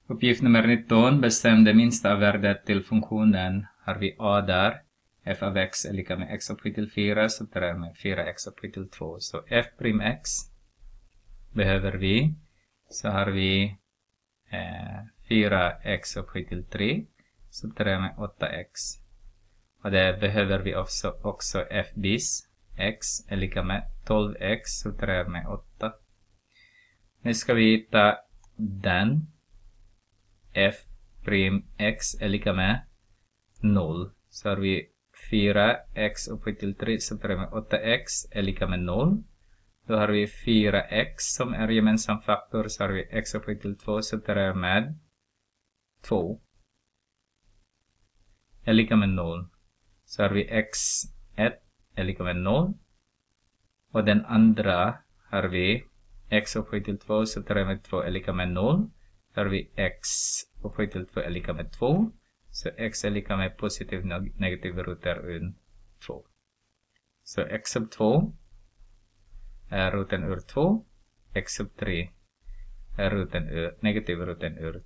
Uppgift nummer 19. Bestäm det minsta värdet till funktionen. Har vi a där. F av x är lika med x upphöjt till 4. Så det är med 4x upphöjt till 2. Så f prim x behöver vi. Så har vi 4x upphöjt till 3. Så det är med 8x. Och det behöver vi också f bis. X är lika med 12x. Så det är med 8. Nu ska vi ta den. F prim x är lika med 0. Så har vi 4x upphöjt till 3 så det är med 8x är lika med 0. Då har vi 4x som är gemensam faktor, så har vi x upphöjt till 2 så det är med 2 är lika med 0. Så har vi x1 är lika med 0. Och den andra har vi x upphöjt till 2 så det är med 2 är lika med 0. Så har vi x upphöjt till 2 är lika med 2. Så x är lika med positiv negativ roten ur 2. Så x sub 2 är roten ur 2. X sub 3 är negativ roten ur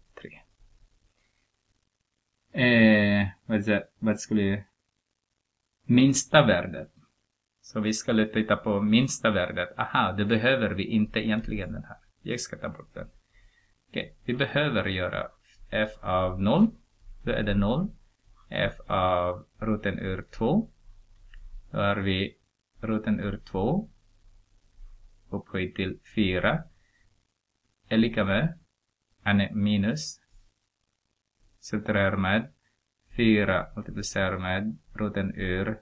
3. Vad skulle minsta värdet? Så vi skulle titta på minsta värdet. Aha, det behöver vi inte egentligen den här. Jag ska ta bort den. Okej, vi behöver göra f av 0. Då är det 0. F av roten ur 2. Då har vi roten ur 2 upphöjt till 4 är lika med minus. Så det är med 4 multiplicerar med roten ur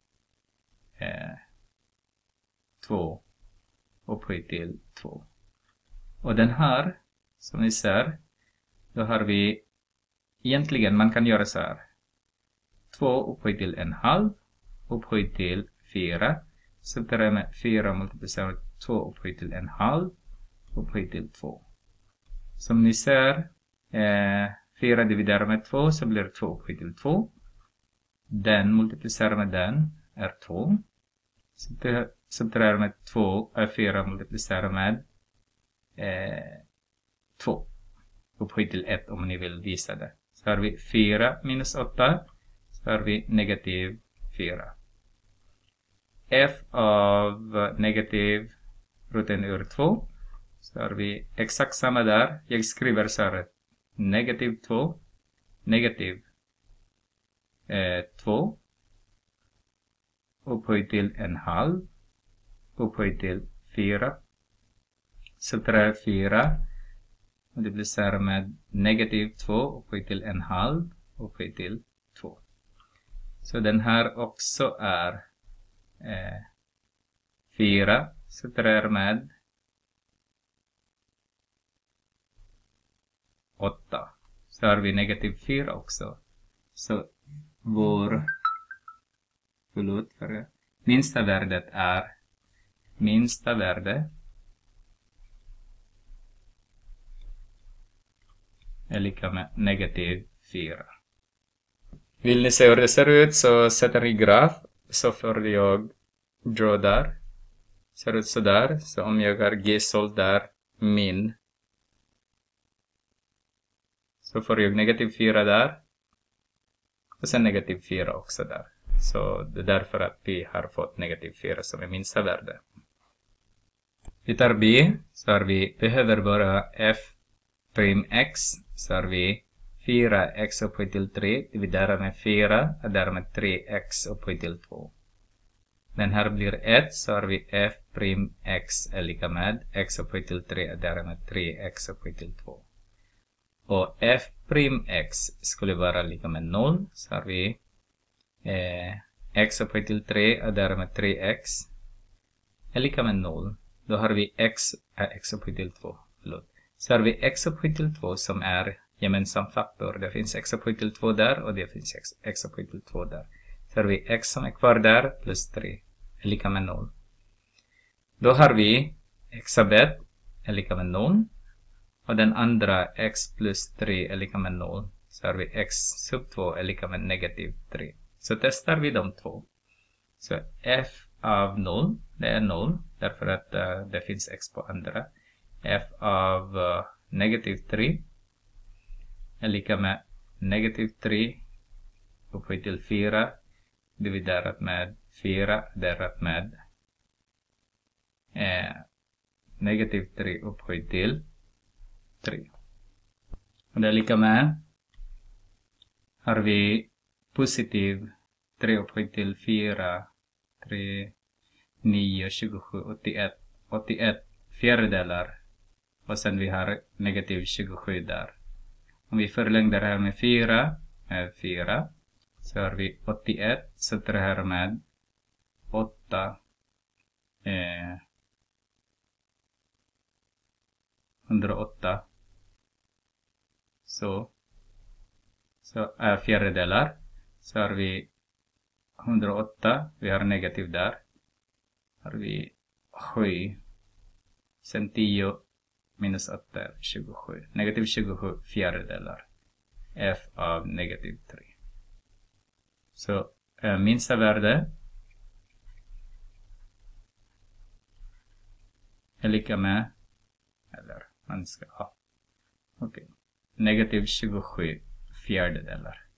2 upphöjt till 2. Och den här, som ni ser, då har vi egentligen, man kan göra så här. 2 upphöjt till 1/2 upphöjt till 4. Så det är med 4 multiplicerar 2 upphöjt till 1/2 upphöjt till 2. Som ni ser, 4 dividerar med 2 så blir 2 upphöjt till 2. Den multiplicerar med den är 2. Så det är med 4 multiplicerar med 2 upphöjt till 1 om ni vill visa det. Så har vi 4 minus 8. Så har vi negativ 4. F av negativ roten ur 2. Så har vi exakt samma där. Jag skriver så här. Negativ 2. Negativ 2. Upphöjt till 1/2. Upphöjt till 4. Så det är 4. Multiplicerar med negativ 2 upphöjt till 1/2 upphöjt till 2. Så den här också är 4. Så det är med 8. Så har vi negativ 4 också. Så vår minsta värdet är minsta värde är lika med negativ 4. Vill ni se hur det ser ut så sätter ni graf. Så får jag draw där. Ser ut så där. Så om jag har g-såld där min. Så får jag negativ 4 där. Och sen negativ 4 också där. Så det är därför att vi har fått negativ 4 som är minsta värde. Vi tar b. Så har vi behöver bara f prim x. Så har vi 4x upphöjt till 3 dividerar med 4 och därmed 3x upphöjt till 2. Den här blir 1 så har vi f prim x är lika med x upphöjt till 3 och därmed 3x upphöjt till 2. Och f prim x skulle vara lika med 0 så har vi x upphöjt till 3 och därmed 3x är lika med 0. Då har vi x upphöjt till 2. Så har vi x upphöjt till 2 som är gemensam faktor. Det finns x upphöjt till 2 där och det finns x upphöjt till 2 där. Så har vi x som är kvar där plus 3 är lika med 0. Då har vi x sub 1 är lika med 0. Och den andra x plus 3 är lika med 0. Så har vi x sub 2 är lika med negativ 3. Så testar vi de två. Så f av 0, det är 0. Därför att det finns x på andra. F av negativ 3 är lika med negativ 3 upphöjt till 4 dividerat med 4 delat med negativ 3 upphöjt till 3. Och det är lika med, har vi positiv 3 upphöjt till 4, 3, 9, 27, 81 fjärdedelar. Och sen vi har negativ 27 där. Om vi förlängde det här med 4, så har vi 81, sätter det här med 8, 108. Så är fjärdedelar. Så har vi 108, vi har negativ där. Har vi 7, sen 10 minus 8 är 27. Negativ 27 fjärdedelar. F av negativ 3. Så minsta värde är lika med, eller man ska ha, negativ 27 fjärdedelar.